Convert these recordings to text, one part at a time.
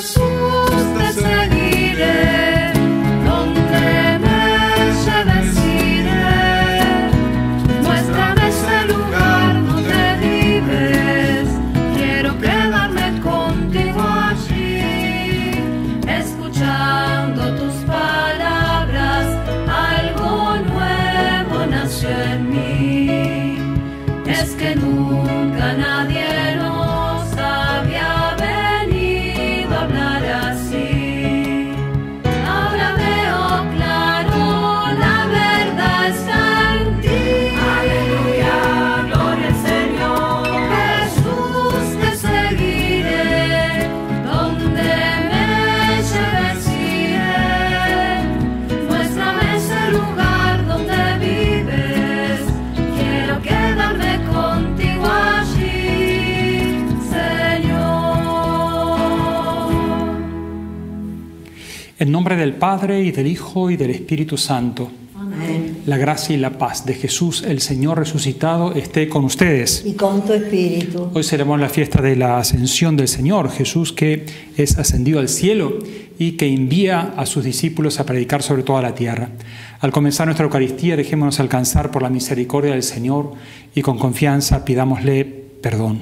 Jesús, te seguiré, donde me lleves iré. Muéstrame ese lugar donde vives, quiero quedarme contigo allí, escuchando tus palabras, algo nuevo nació en mí. Es que nunca nadie nos había venido a hablar así. Ahora veo claro, la verdad está en ti. Aleluya, gloria al Señor. Jesús, te seguiré, donde me lleves iré. Muéstrame ese lugar donde vives, quiero quedarme contigo allí, Señor. En nombre del Padre, y del Hijo, y del Espíritu Santo. Amén. La gracia y la paz de Jesús, el Señor resucitado, esté con ustedes. Y con tu espíritu. Hoy celebramos la fiesta de la ascensión del Señor, Jesús que es ascendido al cielo y que envía a sus discípulos a predicar sobre toda la tierra. Al comenzar nuestra Eucaristía, dejémonos alcanzar por la misericordia del Señor y con confianza pidámosle perdón.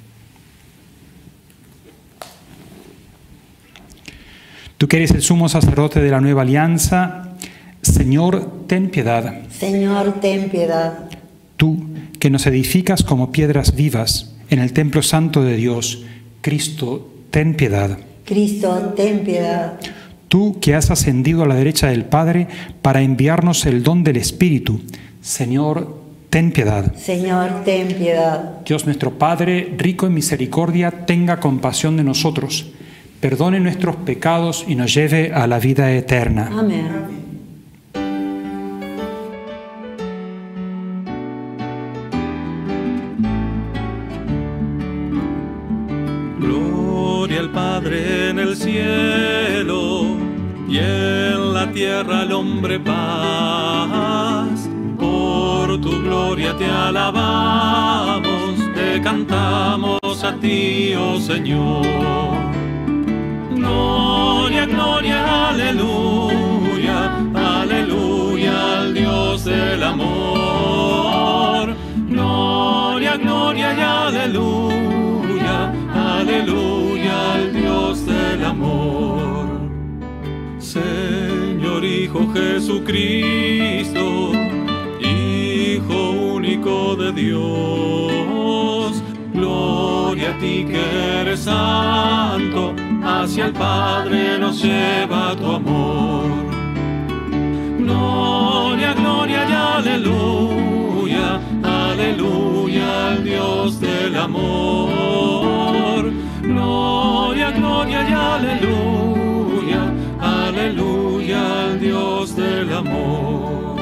Tú que eres el sumo sacerdote de la nueva alianza, Señor, ten piedad. Señor, ten piedad. Tú que nos edificas como piedras vivas en el templo santo de Dios, Cristo, ten piedad. Cristo, ten piedad. Tú que has ascendido a la derecha del Padre para enviarnos el don del Espíritu, Señor, ten piedad. Señor, ten piedad. Dios nuestro Padre, rico en misericordia, tenga compasión de nosotros, perdone nuestros pecados y nos lleve a la vida eterna. Amén. Gloria al Padre en el cielo y en la tierra al hombre paz. Por tu gloria te alabamos, te cantamos a ti, oh Señor. Gloria, gloria, aleluya, aleluya al Dios del amor. Gloria, gloria y aleluya, aleluya al Dios del amor. Señor Hijo Jesucristo, Hijo único de Dios, gloria a ti que eres santo, hacia el Padre nos lleva tu amor. Gloria, gloria y aleluya, aleluya al Dios del amor. Gloria, gloria y aleluya, aleluya al Dios del amor.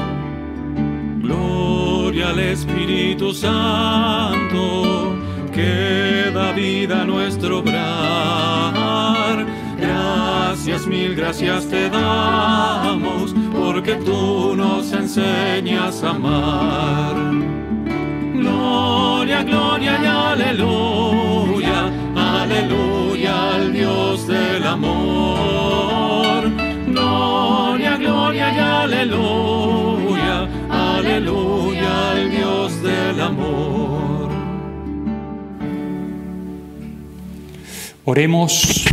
Gloria al Espíritu Santo, que da vida a nuestro obrar. Gracias, mil gracias te damos, porque tú nos enseñas a amar. Gloria, gloria y aleluya, aleluya al Dios del amor. Gloria, gloria y aleluya, aleluya al Dios del amor. Oremos.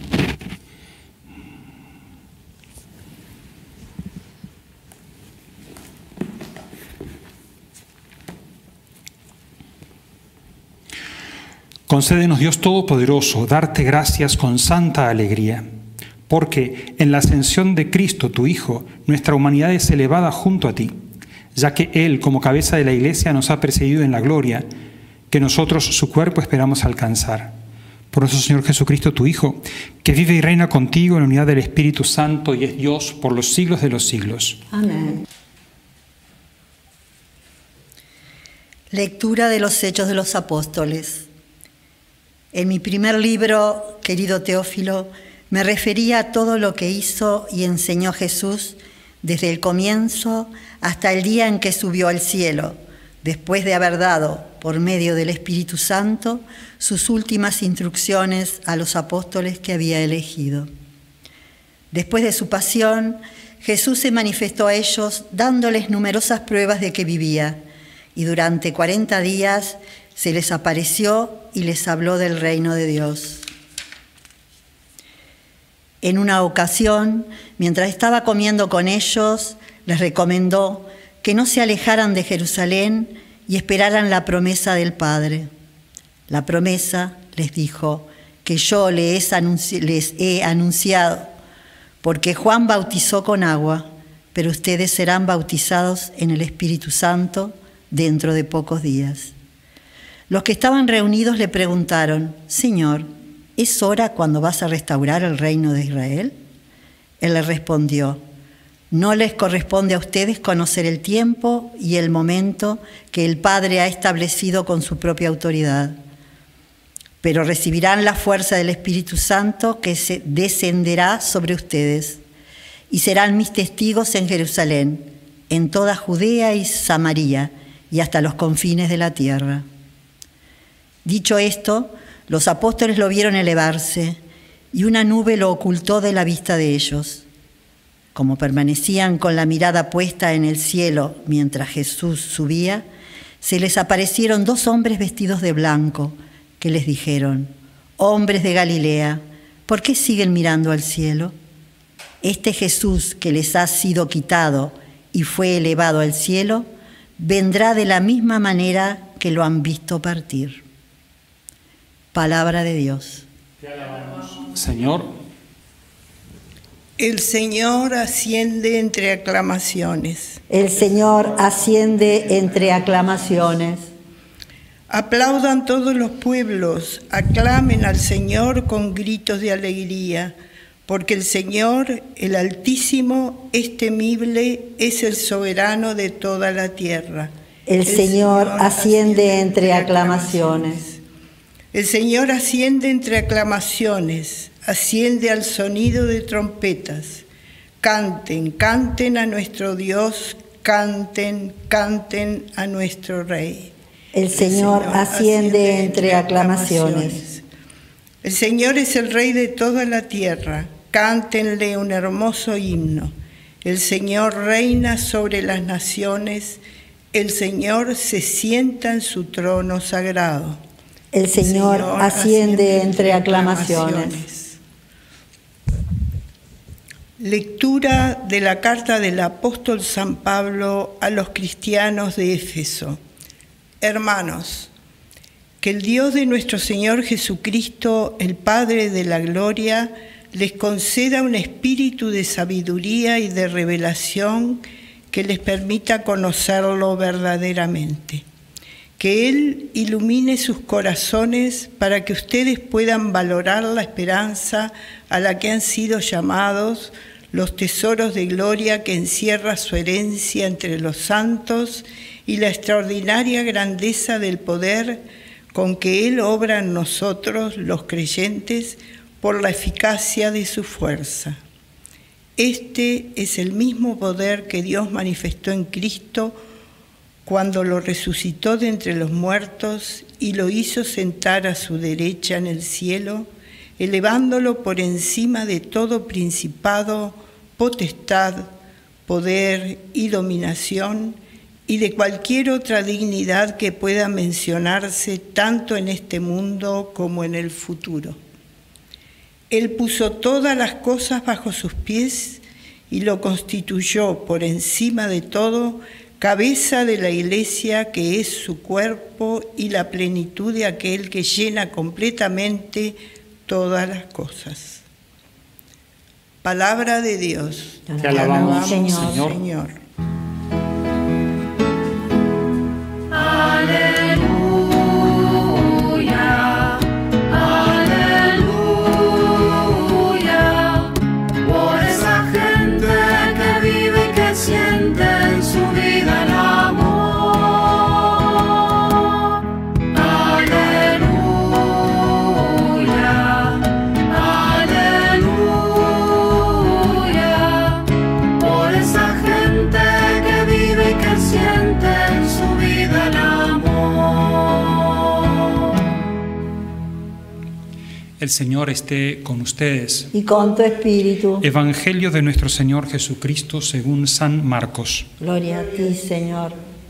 Concédenos, Dios Todopoderoso, darte gracias con santa alegría, porque en la ascensión de Cristo, tu Hijo, nuestra humanidad es elevada junto a ti, ya que Él, como cabeza de la Iglesia, nos ha precedido en la gloria, que nosotros, su cuerpo, esperamos alcanzar. Por nuestro Señor Jesucristo, tu Hijo, que vive y reina contigo en la unidad del Espíritu Santo y es Dios por los siglos de los siglos. Amén. Lectura de los Hechos de los Apóstoles. En mi primer libro, querido Teófilo, me refería a todo lo que hizo y enseñó Jesús desde el comienzo hasta el día en que subió al cielo, después de haber dado, por medio del Espíritu Santo, sus últimas instrucciones a los apóstoles que había elegido. Después de su pasión, Jesús se manifestó a ellos dándoles numerosas pruebas de que vivía, y durante 40 días se les apareció y les habló del reino de Dios. En una ocasión, mientras estaba comiendo con ellos, les recomendó que no se alejaran de Jerusalén y esperaran la promesa del Padre. La promesa, les dijo, que yo les he anunciado, porque Juan bautizó con agua, pero ustedes serán bautizados en el Espíritu Santo dentro de pocos días. Los que estaban reunidos le preguntaron: Señor, ¿es hora cuando vas a restaurar el reino de Israel? Él les respondió: no les corresponde a ustedes conocer el tiempo y el momento que el Padre ha establecido con su propia autoridad, pero recibirán la fuerza del Espíritu Santo que se descenderá sobre ustedes y serán mis testigos en Jerusalén, en toda Judea y Samaria y hasta los confines de la tierra. Dicho esto, los apóstoles lo vieron elevarse y una nube lo ocultó de la vista de ellos. Como permanecían con la mirada puesta en el cielo mientras Jesús subía, se les aparecieron 2 hombres vestidos de blanco que les dijeron: hombres de Galilea, ¿por qué siguen mirando al cielo? Este Jesús que les ha sido quitado y fue elevado al cielo, vendrá de la misma manera que lo han visto partir. Palabra de Dios. Te alabamos, Señor. El Señor asciende entre aclamaciones. El Señor asciende entre aclamaciones. Aplaudan todos los pueblos, aclamen al Señor con gritos de alegría, porque el Señor, el Altísimo, es temible, es el soberano de toda la tierra. El Señor asciende entre aclamaciones. El Señor asciende entre aclamaciones, asciende al sonido de trompetas. Canten, canten a nuestro Dios, canten, canten a nuestro Rey. El Señor asciende entre aclamaciones. El Señor es el Rey de toda la tierra, cántenle un hermoso himno. El Señor reina sobre las naciones, el Señor se sienta en su trono sagrado. El Señor asciende entre aclamaciones. Lectura de la carta del apóstol San Pablo a los cristianos de Éfeso. Hermanos, que el Dios de nuestro Señor Jesucristo, el Padre de la gloria, les conceda un espíritu de sabiduría y de revelación que les permita conocerlo verdaderamente. Que Él ilumine sus corazones para que ustedes puedan valorar la esperanza a la que han sido llamados, los tesoros de gloria que encierra su herencia entre los santos y la extraordinaria grandeza del poder con que Él obra en nosotros, los creyentes, por la eficacia de su fuerza. Este es el mismo poder que Dios manifestó en Cristo cuando lo resucitó de entre los muertos y lo hizo sentar a su derecha en el cielo, elevándolo por encima de todo principado, potestad, poder y dominación, y de cualquier otra dignidad que pueda mencionarse tanto en este mundo como en el futuro. Él puso todas las cosas bajo sus pies y lo constituyó por encima de todo cabeza de la Iglesia, que es su cuerpo y la plenitud de aquel que llena completamente todas las cosas. Palabra de Dios. Te alabamos, Señor. Aleluya, aleluya, por esa gente que vive y que siente en su vida el amor. Aleluya, aleluya, por esa gente El Señor esté con ustedes. Y con tu espíritu. Evangelio de nuestro Señor Jesucristo según San Marcos. Gloria a ti, Señor.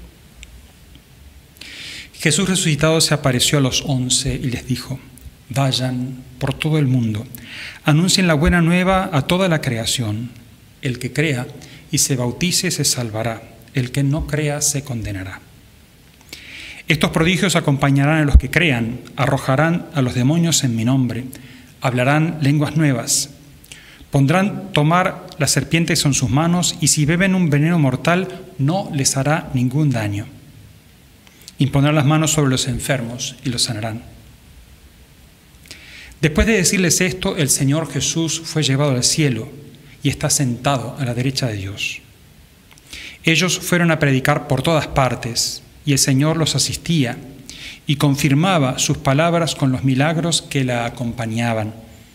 Jesús resucitado se apareció a los 11 y les dijo: vayan por todo el mundo, anuncien la buena nueva a toda la creación. El que crea y se bautice se salvará, el que no crea se condenará. Estos prodigios acompañarán a los que crean, arrojarán a los demonios en mi nombre, hablarán lenguas nuevas, pondrán tomar las serpientes en sus manos y si beben un veneno mortal no les hará ningún daño. Impondrán las manos sobre los enfermos y los sanarán. Después de decirles esto, el Señor Jesús fue llevado al cielo y está sentado a la derecha de Dios. Ellos fueron a predicar por todas partes y el Señor los asistía y confirmaba sus palabras con los milagros que la acompañaban.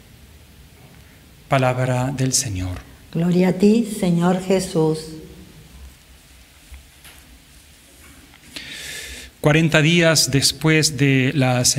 Palabra del Señor. Gloria a ti, Señor Jesús. 40 días después de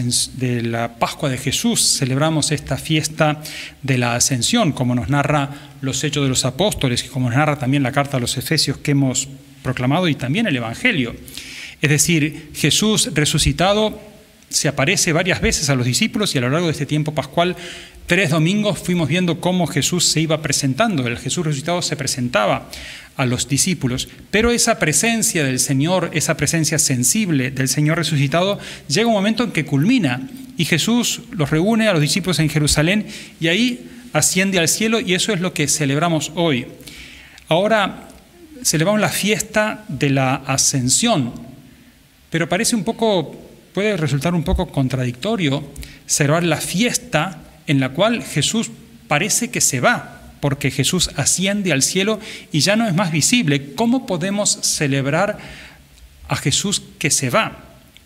la Pascua de Jesús celebramos esta fiesta de la Ascensión, como nos narra los Hechos de los Apóstoles y como nos narra también la carta a los Efesios que hemos proclamado y también el Evangelio. Es decir, Jesús resucitado se aparece varias veces a los discípulos y a lo largo de este tiempo pascual, 3 domingos fuimos viendo cómo Jesús se iba presentando. El Jesús resucitado se presentaba a los discípulos, pero esa presencia del Señor, esa presencia sensible del Señor resucitado, llega un momento en que culmina y Jesús los reúne a los discípulos en Jerusalén y ahí asciende al cielo y eso es lo que celebramos hoy. Ahora celebramos la fiesta de la Ascensión, pero puede resultar un poco contradictorio celebrar la fiesta en la cual Jesús parece que se va, porque Jesús asciende al cielo y ya no es más visible. ¿Cómo podemos celebrar a Jesús que se va?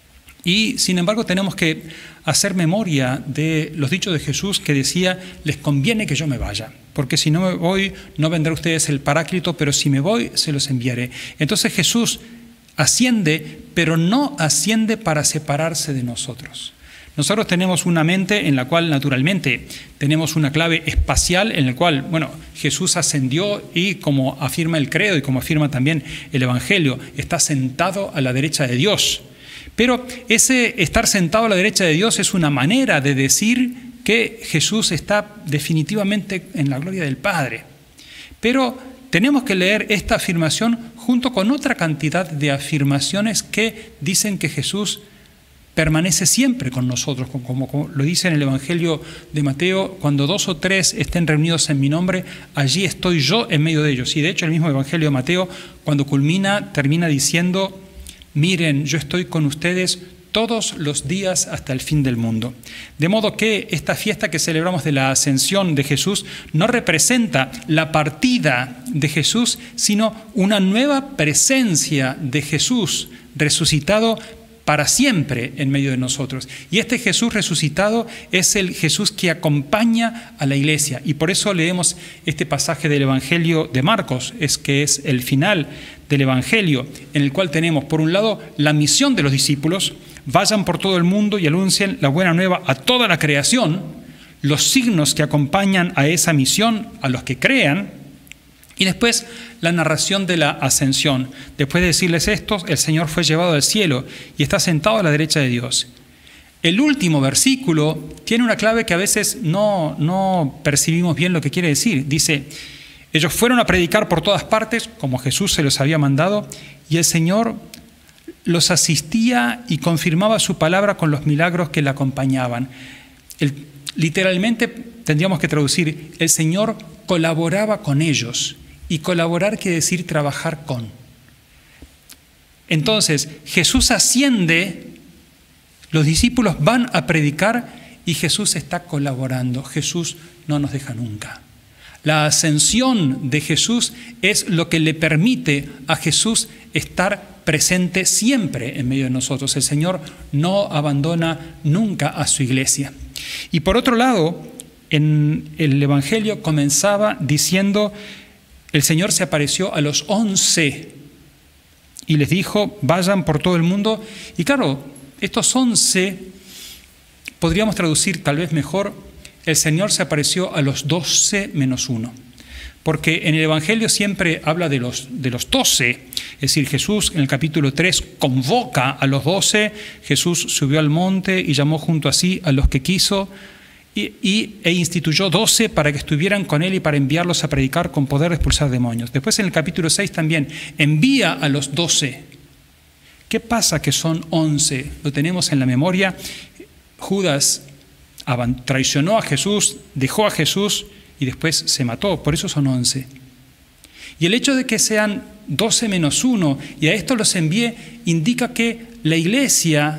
Y sin embargo tenemos que hacer memoria de los dichos de Jesús que decía: les conviene que yo me vaya, porque si no me voy no vendrá a ustedes el Paráclito, pero si me voy se los enviaré. Entonces Jesús asciende, pero no asciende para separarse de nosotros. Nosotros tenemos una mente en la cual naturalmente tenemos una clave espacial en la cual, Jesús ascendió y como afirma el credo y como afirma también el Evangelio, está sentado a la derecha de Dios. Pero ese estar sentado a la derecha de Dios es una manera de decir que Jesús está definitivamente en la gloria del Padre. Pero tenemos que leer esta afirmación junto con otra cantidad de afirmaciones que dicen que Jesús permanece siempre con nosotros, como lo dice en el Evangelio de Mateo: cuando 2 o 3 estén reunidos en mi nombre, allí estoy yo en medio de ellos. Y de hecho el mismo Evangelio de Mateo, cuando termina diciendo: miren, yo estoy con ustedes todos los días hasta el fin del mundo. De modo que esta fiesta que celebramos de la Ascensión de Jesús no representa la partida de Jesús, sino una nueva presencia de Jesús resucitado para siempre en medio de nosotros. Y este Jesús resucitado es el Jesús que acompaña a la iglesia. Y por eso leemos este pasaje del Evangelio de Marcos, que es el final del Evangelio, en el cual tenemos, por un lado, la misión de los discípulos: vayan por todo el mundo y anuncien la buena nueva a toda la creación, los signos que acompañan a esa misión a los que crean, y después la narración de la ascensión. Después de decirles esto, el Señor fue llevado al cielo y está sentado a la derecha de Dios. El último versículo tiene una clave que a veces no percibimos bien lo que quiere decir. Dice: ellos fueron a predicar por todas partes, como Jesús se los había mandado, y el Señor los asistía y confirmaba su palabra con los milagros que le acompañaban. Literalmente tendríamos que traducir: el Señor colaboraba con ellos. Y colaborar quiere decir trabajar con. Entonces, Jesús asciende, los discípulos van a predicar y Jesús está colaborando. Jesús no nos deja nunca. La ascensión de Jesús es lo que le permite a Jesús estar presente siempre en medio de nosotros. El Señor no abandona nunca a su iglesia. Y por otro lado, en el Evangelio comenzaba diciendo: el Señor se apareció a los 11 y les dijo: vayan por todo el mundo. Y claro, estos 11 podríamos traducir tal vez mejor el Señor se apareció a los 12 menos 1. Porque en el Evangelio siempre habla de los 12, es decir, Jesús en el capítulo 3 convoca a los 12, Jesús subió al monte y llamó junto a sí a los que quiso e instituyó 12 para que estuvieran con él y para enviarlos a predicar con poder de expulsar demonios. Después en el capítulo 6 también envía a los 12. ¿Qué pasa que son 11? Lo tenemos en la memoria. Judas traicionó a Jesús, dejó a Jesús y después se mató, por eso son 11. Y el hecho de que sean 12 menos 1 y a esto los envíe indica que la iglesia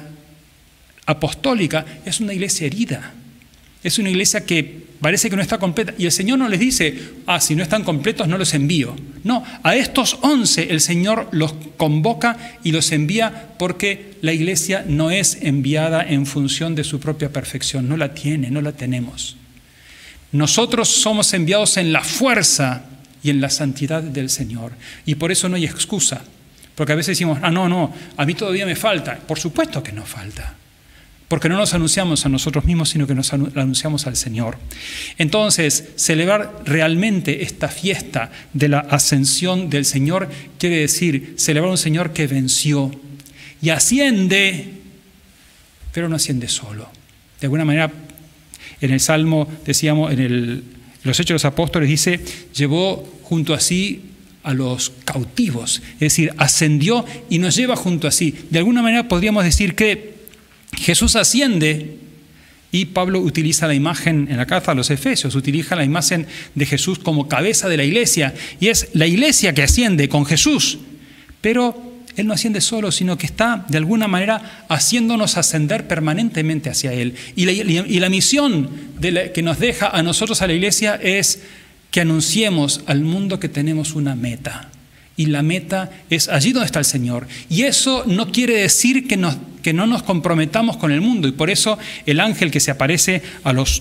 apostólica es una iglesia herida. Es una iglesia que parece que no está completa. Y el Señor no les dice, si no están completos no los envío. No, a estos 11 el Señor los convoca y los envía porque la iglesia no es enviada en función de su propia perfección. No la tiene, no la tenemos. Nosotros somos enviados en la fuerza y en la santidad del Señor. Y por eso no hay excusa. Porque a veces decimos, no, a mí todavía me falta. Por supuesto que nos falta. Porque no nos anunciamos a nosotros mismos, sino que nos anunciamos al Señor. Entonces, celebrar realmente esta fiesta de la ascensión del Señor quiere decir celebrar a un Señor que venció y asciende, pero no asciende solo. De alguna manera, en el Salmo, decíamos, los Hechos de los Apóstoles dice, llevó junto a sí a los cautivos, es decir, ascendió y nos lleva junto a sí. De alguna manera podríamos decir que Jesús asciende y Pablo utiliza la imagen en la carta a los Efesios, utiliza la imagen de Jesús como cabeza de la iglesia y es la iglesia que asciende con Jesús, pero Él no asciende solo, sino que está de alguna manera haciéndonos ascender permanentemente hacia Él. Y la misión que nos deja a nosotros, a la iglesia, es que anunciemos al mundo que tenemos una meta. Y la meta es allí donde está el Señor. Y eso no quiere decir que no nos comprometamos con el mundo. Y por eso el ángel que se aparece a los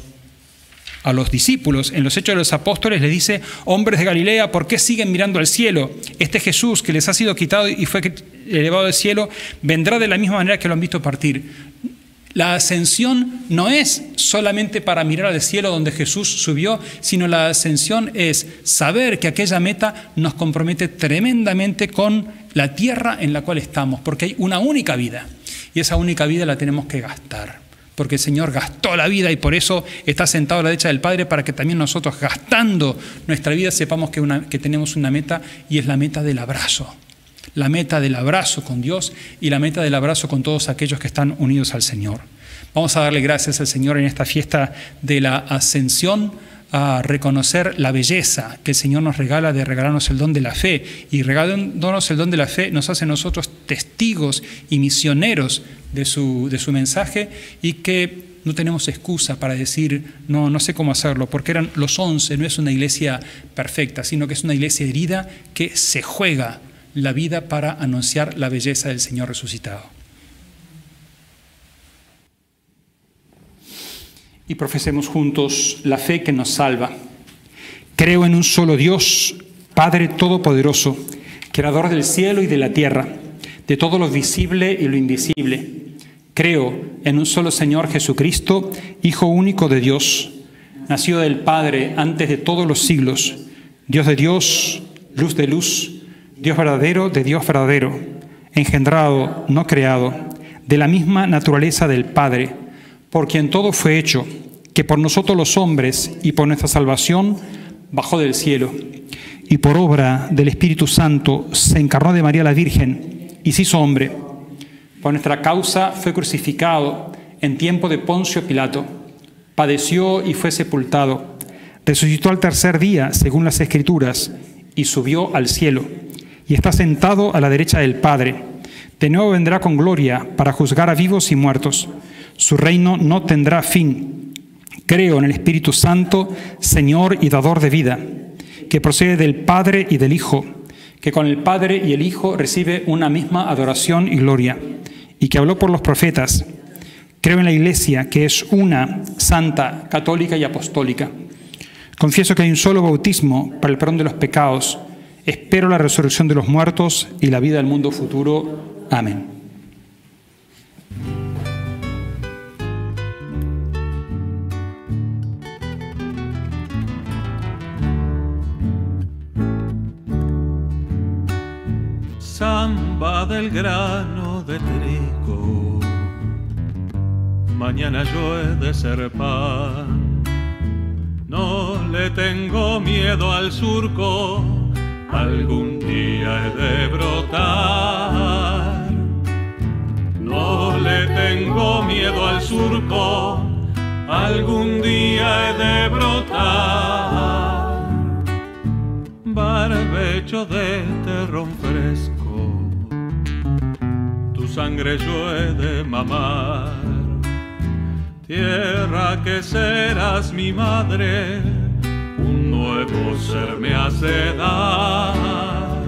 discípulos en los Hechos de los Apóstoles les dice, hombres de Galilea, ¿por qué siguen mirando al cielo? Este Jesús que les ha sido quitado y fue elevado al cielo, vendrá de la misma manera que lo han visto partir. La ascensión no es solamente para mirar al cielo donde Jesús subió, sino la ascensión es saber que aquella meta nos compromete tremendamente con la tierra en la cual estamos, porque hay una única vida y esa única vida la tenemos que gastar. Porque el Señor gastó la vida y por eso está sentado a la derecha del Padre para que también nosotros, gastando nuestra vida, sepamos que tenemos una meta y es la meta del abrazo. La meta del abrazo con Dios y la meta del abrazo con todos aquellos que están unidos al Señor. Vamos a darle gracias al Señor en esta fiesta de la Ascensión, a reconocer la belleza que el Señor nos regala de regalarnos el don de la fe. Y regalándonos el don de la fe nos hace nosotros testigos y misioneros de su mensaje y que no tenemos excusa para decir, no sé cómo hacerlo, porque eran los 11, no es una iglesia perfecta, sino que es una iglesia herida que se juega la vida para anunciar la belleza del Señor resucitado. Y profesemos juntos la fe que nos salva. Creo en un solo Dios, Padre Todopoderoso, Creador del cielo y de la tierra, de todo lo visible y lo invisible. Creo en un solo Señor Jesucristo, Hijo único de Dios, nacido del Padre antes de todos los siglos, Dios de Dios, luz de luz, Dios verdadero de Dios verdadero, engendrado, no creado, de la misma naturaleza del Padre, por quien todo fue hecho, que por nosotros los hombres y por nuestra salvación bajó del cielo, y por obra del Espíritu Santo se encarnó de María la Virgen y se hizo hombre. Por nuestra causa fue crucificado en tiempo de Poncio Pilato, padeció y fue sepultado, resucitó al tercer día, según las Escrituras, y subió al cielo, y está sentado a la derecha del Padre. De nuevo vendrá con gloria para juzgar a vivos y muertos. Su reino no tendrá fin. Creo en el Espíritu Santo, Señor y dador de vida, que procede del Padre y del Hijo, que con el Padre y el Hijo recibe una misma adoración y gloria, y que habló por los profetas. Creo en la Iglesia, que es una, santa, católica y apostólica. Confieso que hay un solo bautismo para el perdón de los pecados. Espero la resurrección de los muertos y la vida del mundo futuro. Amén. gamba del grano de trigo. Mañana yo he de ser pan. No le tengo miedo al surco, algún día he de brotar. No le tengo miedo al surco, algún día he de brotar. Barbecho de terrón fresco, tu sangre yo he de mamar. Tierra que serás mi madre, un nuevo ser me hace dar.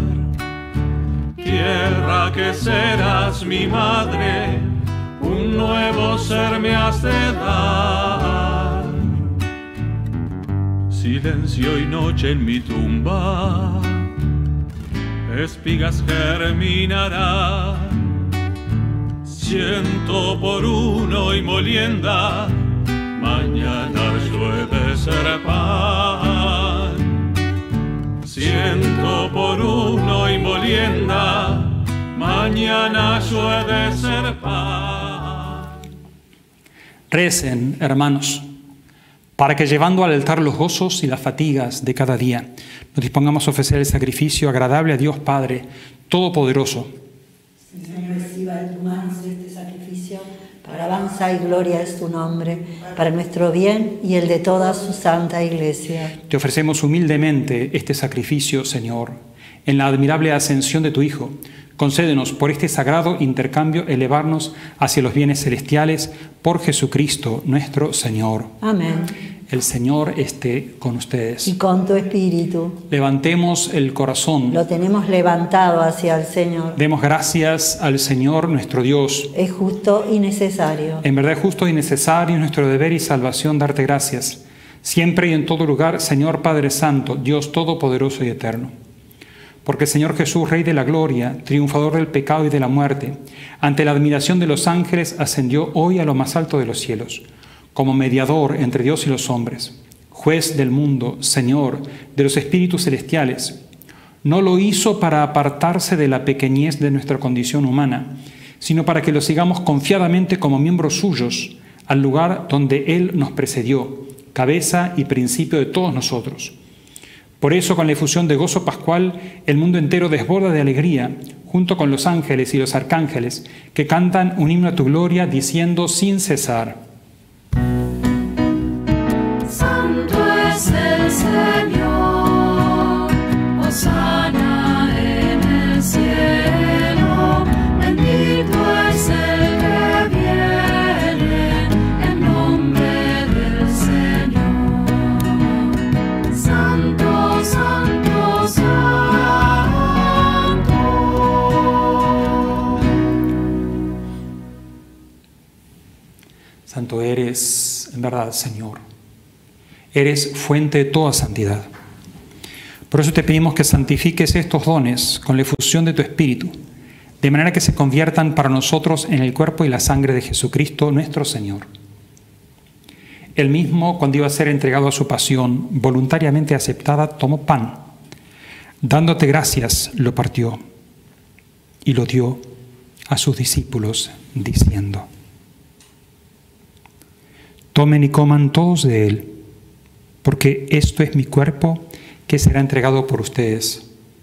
Tierra que serás mi madre, un nuevo ser me hace dar. Silencio y noche en mi tumba, espigas germinarán. 100 por 1 y molienda, mañana yo he de ser pan. 100 por 1 y molienda, mañana yo he de ser pan. Recen, hermanos, para que llevando al altar los gozos y las fatigas de cada día, nos dispongamos a ofrecer el sacrificio agradable a Dios Padre Todopoderoso. Señor, reciba de tus manos este sacrificio para alabanza y gloria es tu nombre, para nuestro bien y el de toda su santa Iglesia. Te ofrecemos humildemente este sacrificio, Señor, en la admirable ascensión de tu Hijo. Concédenos por este sagrado intercambio elevarnos hacia los bienes celestiales por Jesucristo nuestro Señor. Amén. El Señor esté con ustedes. Y con tu espíritu. Levantemos el corazón. Lo tenemos levantado hacia el Señor. Demos gracias al Señor nuestro Dios. Es justo y necesario. En verdad es justo y necesario, nuestro deber y salvación, darte gracias. Siempre y en todo lugar, Señor Padre Santo, Dios Todopoderoso y Eterno. Porque el Señor Jesús, Rey de la Gloria, triunfador del pecado y de la muerte, ante la admiración de los ángeles, ascendió hoy a lo más alto de los cielos, como mediador entre Dios y los hombres, juez del mundo, Señor de los espíritus celestiales. No lo hizo para apartarse de la pequeñez de nuestra condición humana, sino para que lo sigamos confiadamente como miembros suyos, al lugar donde Él nos precedió, cabeza y principio de todos nosotros. Por eso, con la efusión de gozo pascual, el mundo entero desborda de alegría, junto con los ángeles y los arcángeles, que cantan un himno a tu gloria, diciendo sin cesar: Santo es el Señor, hosana en el cielo, bendito es el que viene en nombre del Señor. Santo, santo, santo. Santo eres, en verdad, Señor. Eres fuente de toda santidad. Por eso te pedimos que santifiques estos dones con la efusión de tu Espíritu, de manera que se conviertan para nosotros en el cuerpo y la sangre de Jesucristo nuestro Señor. Él mismo, cuando iba a ser entregado a su pasión, voluntariamente aceptada, tomó pan. Dándote gracias, lo partió y lo dio a sus discípulos, diciendo: tomen y coman todos de él, porque esto es mi cuerpo que será entregado por ustedes.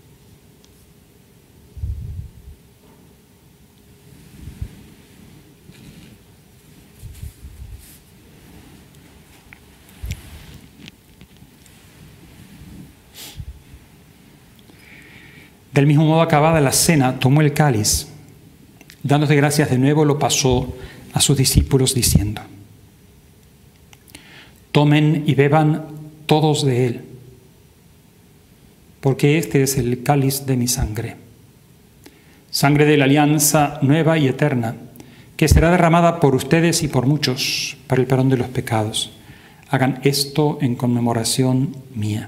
Del mismo modo, acabada la cena, tomó el cáliz, dándote gracias de nuevo, lo pasó a sus discípulos diciendo: tomen y beban todos de él, porque este es el cáliz de mi sangre, sangre de la alianza nueva y eterna, que será derramada por ustedes y por muchos para el perdón de los pecados. Hagan esto en conmemoración mía.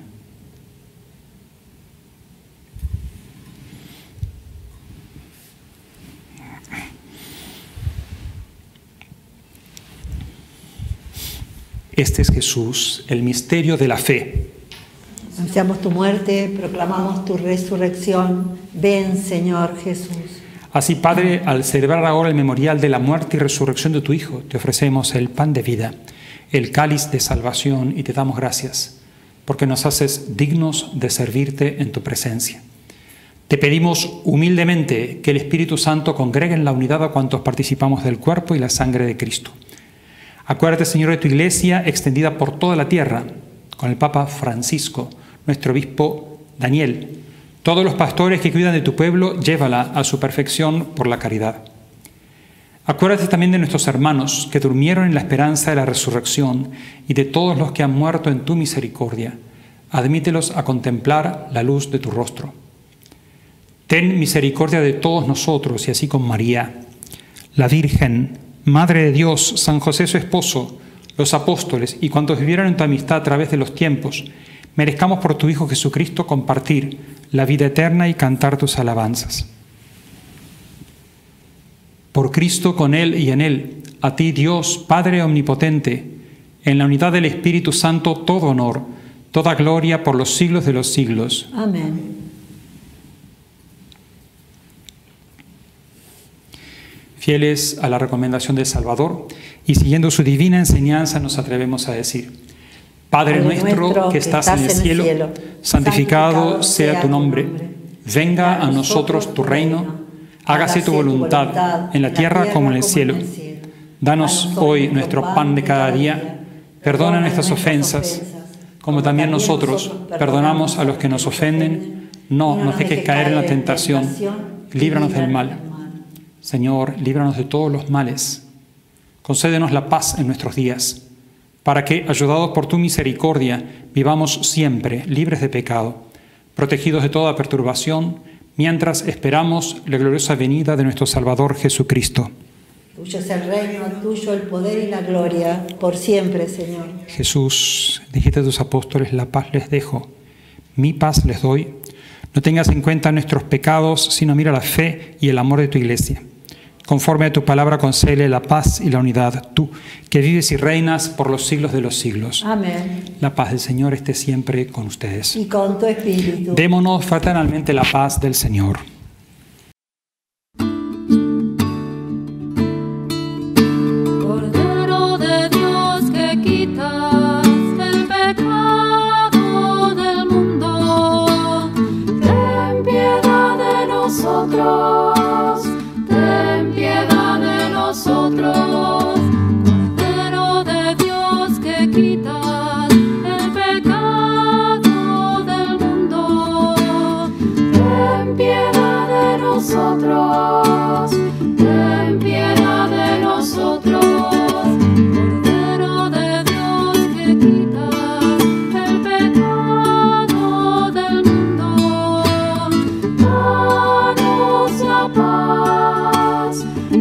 Este es Jesús, el misterio de la fe. Anunciamos tu muerte, proclamamos tu resurrección. Ven, Señor Jesús. Así, Padre, al celebrar ahora el memorial de la muerte y resurrección de tu Hijo, te ofrecemos el pan de vida, el cáliz de salvación, y te damos gracias, porque nos haces dignos de servirte en tu presencia. Te pedimos humildemente que el Espíritu Santo congregue en la unidad a cuantos participamos del cuerpo y la sangre de Cristo. Acuérdate, Señor, de tu Iglesia extendida por toda la tierra, con el Papa Francisco, nuestro obispo Daniel, todos los pastores que cuidan de tu pueblo, llévala a su perfección por la caridad. Acuérdate también de nuestros hermanos que durmieron en la esperanza de la resurrección y de todos los que han muerto en tu misericordia. Admítelos a contemplar la luz de tu rostro. Ten misericordia de todos nosotros y así con María, la Virgen, Madre de Dios, San José su esposo, los apóstoles y cuantos vivieron en tu amistad a través de los tiempos, merezcamos por tu Hijo Jesucristo compartir la vida eterna y cantar tus alabanzas. Por Cristo, con Él y en Él, a ti, Dios, Padre omnipotente, en la unidad del Espíritu Santo, todo honor, toda gloria por los siglos de los siglos. Amén. Fieles a la recomendación del Salvador y siguiendo su divina enseñanza, nos atrevemos a decir: Padre nuestro que estás en el cielo, santificado sea tu nombre. Venga a nosotros tu reino. Hágase tu voluntad en la tierra como en el cielo. Danos hoy nuestro pan de cada día. Perdona nuestras ofensas, como también nosotros perdonamos a los que nos ofenden. No nos dejes caer en la tentación. Líbranos del mal. Señor, líbranos de todos los males. Concédenos la paz en nuestros días, para que, ayudados por tu misericordia, vivamos siempre libres de pecado, protegidos de toda perturbación, mientras esperamos la gloriosa venida de nuestro Salvador Jesucristo. Tuyo es el reino, tuyo el poder y la gloria, por siempre, Señor. Jesús, dijiste a tus apóstoles: la paz les dejo, mi paz les doy. No tengas en cuenta nuestros pecados, sino mira la fe y el amor de tu Iglesia. Conforme a tu palabra, concédele la paz y la unidad, tú, que vives y reinas por los siglos de los siglos. Amén. La paz del Señor esté siempre con ustedes. Y con tu espíritu. Démonos fraternalmente la paz del Señor. Cordero de Dios que quitas el pecado del mundo, ten piedad de nosotros, ten piedad de nosotros. Cordero de Dios que quitas el pecado del mundo, ten piedad de nosotros, ten piedad de nosotros. Cordero de Dios que quitas el pecado del mundo, danos la paz,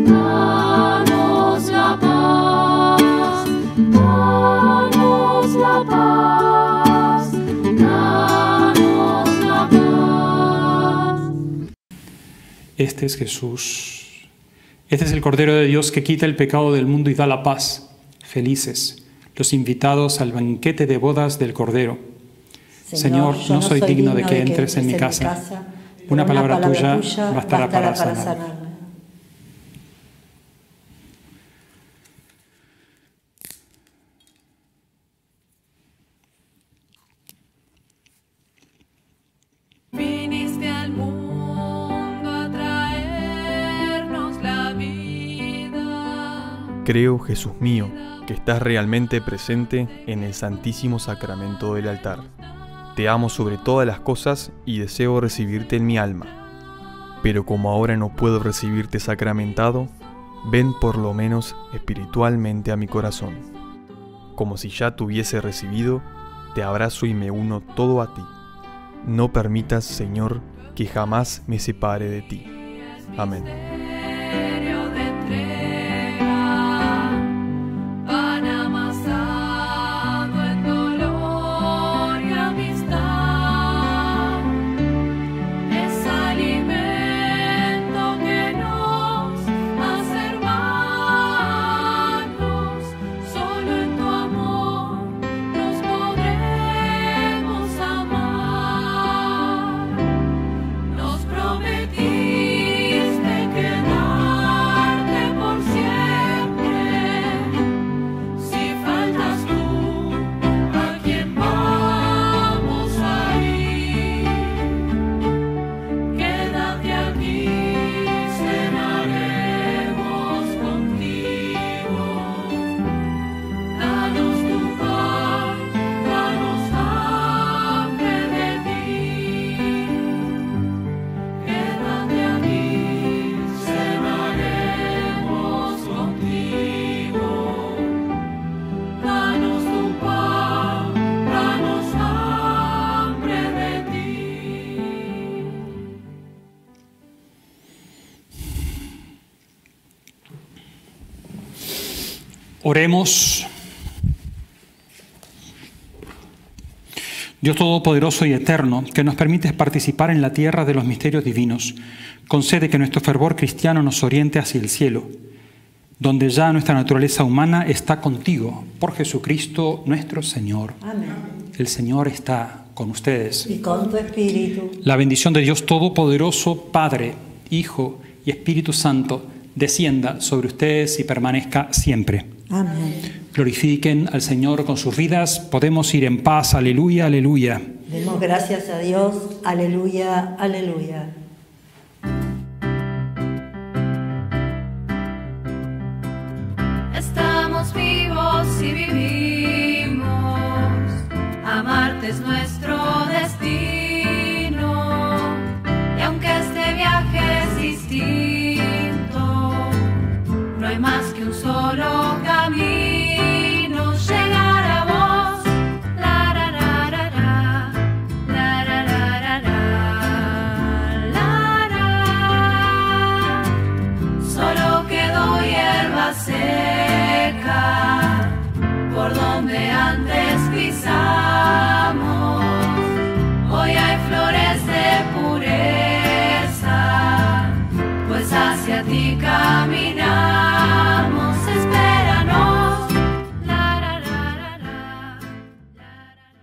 danos la paz, danos la paz, danos la paz. Este es Jesús. Este es el Cordero de Dios que quita el pecado del mundo y da la paz. Felices los invitados al banquete de bodas del Cordero. Señor, yo no soy digno de que entres en mi casa. Una palabra tuya bastará para sanarme. Viniste al mundo a traernos la vida. Creo, Jesús mío, que estás realmente presente en el Santísimo Sacramento del altar. Te amo sobre todas las cosas y deseo recibirte en mi alma. Pero como ahora no puedo recibirte sacramentado, ven por lo menos espiritualmente a mi corazón. Como si ya te hubiese recibido, te abrazo y me uno todo a ti. No permitas, Señor, que jamás me separe de ti. Amén. Misterio de entrega, pan amasado en dolor y amistad, es alimento que nos hace hermanos. Solo en tu amor nos podremos amar. Oremos. Dios Todopoderoso y Eterno, que nos permites participar en la tierra de los misterios divinos, concede que nuestro fervor cristiano nos oriente hacia el cielo, donde ya nuestra naturaleza humana está contigo, por Jesucristo nuestro Señor. Amén. El Señor está con ustedes. Y con tu espíritu. La bendición de Dios Todopoderoso, Padre, Hijo y Espíritu Santo, descienda sobre ustedes y permanezca siempre. Amén. Glorifiquen al Señor con sus vidas. Podemos ir en paz. Aleluya, aleluya. Demos gracias a Dios. Aleluya, aleluya. Estamos vivos y vivimos. Amarte es nuestro destino. Y aunque este viaje es distinto, no hay más que un solo camino. Llegar a vos. La ra ra ra ra. La ra ra ra ra. La ra. Solo quedó hierba seca por donde antes pisamos. Hoy hay flores de pureza, pues hacia ti caminamos.